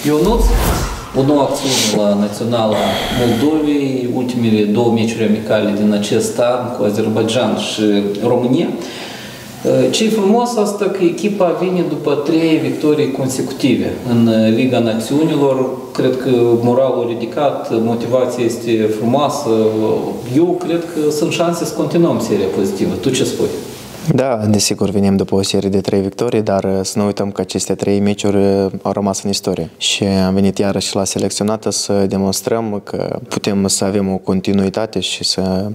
Ionuț, o nouă acțiune la Naționala Moldovei, ultimele două meciuri amicale din acest an cu Azerbaijan și România. Ce-i frumos asta că echipa vine după 3 victorii consecutive în Liga Națiunilor. Cred că moralul ridicat, motivația este frumoasă. Eu cred că sunt șanse să continuăm seria pozitivă. Tu ce spui? Da, desigur, venim după o serie de 3 victorii, dar să nu uităm că aceste 3 meciuri au rămas în istorie. Și am venit iarăși la selecționată să demonstrăm că putem să avem o continuitate și să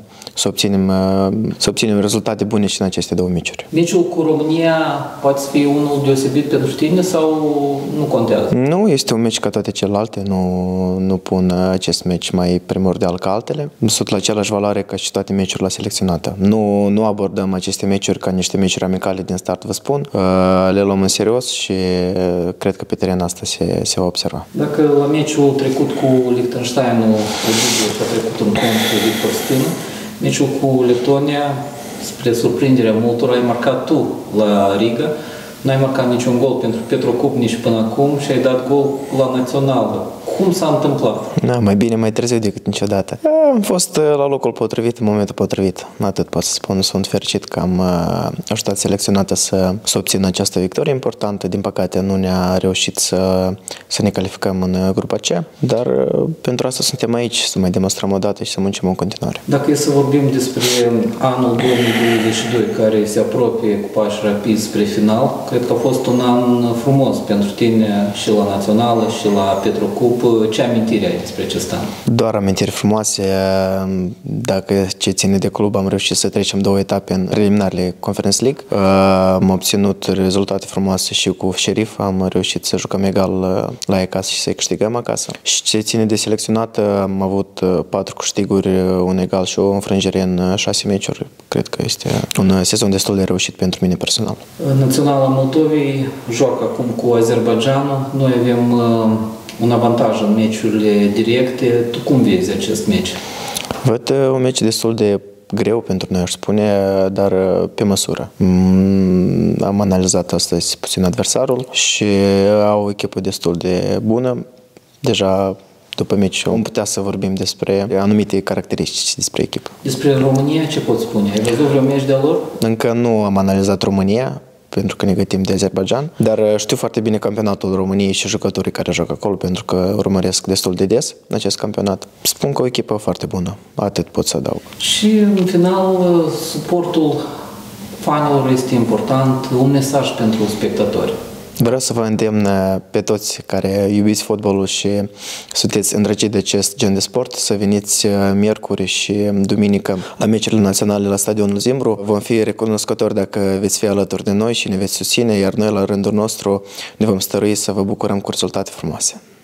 obținem rezultate bune și în aceste 2 meciuri. Meciul cu România poate fi unul deosebit pentru tine sau nu contează? Nu, este un meci ca toate celelalte, nu pun acest meci mai primordial ca altele. Sunt la același valoare ca și toate meciurile la selecționată. Nu abordăm aceste meciuri ca niște meciuri amicale din start, vă spun. Le luăm în serios și cred că pe teren asta se va observa. Dacă la meciul trecut cu Liechtensteinul Ovidiu și-a trecut în cont cu Victor Stin, meciul cu Letonia, spre surprinderea multor, ai marcat tu la Riga. N-ai marcat niciun gol pentru Petrocup nici până acum și ai dat gol la Națională. Cum s-a întâmplat? Da, mai bine mai târziu decât niciodată. Am fost la locul potrivit, în momentul potrivit. Atât pot să spun. Sunt fericit că am ajutat selecționată să obțină această victorie importantă. Din păcate nu ne-a reușit să ne calificăm în grupa C, dar pentru asta suntem aici, să mai demonstrăm o dată și să muncim în continuare. Dacă e să vorbim despre anul 2022, care se apropie cu pași rapizi spre final, cred că a fost un an frumos pentru tine și la Națională și la Petrocup. Ce amintiri ai despre acest an? Doar amintiri frumoase. Dacă ce ține de club, am reușit să trecem 2 etape în preliminarele Conference League. Am obținut rezultate frumoase și cu Sheriff. Am reușit să jucăm egal la acasă și să câștigăm acasă. Și ce ține de selecționat, am avut 4 câștiguri, un egal și o înfrângere în 6 meciuri. Cred că este un sezon destul de reușit pentru mine personal. Naționala Moldovei joacă acum cu Azerbaijanul. Noi avem un avantaj în meciurile directe. Tu cum vezi acest meci? Văd un meci destul de greu pentru noi, aș spune, dar pe măsură. Am analizat astăzi puțin adversarul și au o echipă destul de bună. Deja după meci vom putea să vorbim despre anumite caracteristici despre echipă. Despre România ce poți spune? Ai văzut vreo meci de-a lor? Încă nu am analizat România, pentru că ne gătim de Azerbaijan, dar știu foarte bine campionatul României și jucătorii care joacă acolo, pentru că urmăresc destul de des în acest campionat. Spun că o echipă foarte bună, atât pot să adaug. Și în final, suportul fanilor este important, un mesaj pentru spectatori. Vreau să vă îndemn pe toți care iubiți fotbalul și sunteți îndrăgiți de acest gen de sport să veniți miercuri și duminică la meciurile naționale la stadionul Zimbru. Vom fi recunoscători dacă veți fi alături de noi și ne veți susține, iar noi la rândul nostru ne vom stărui să vă bucurăm cu rezultate frumoase.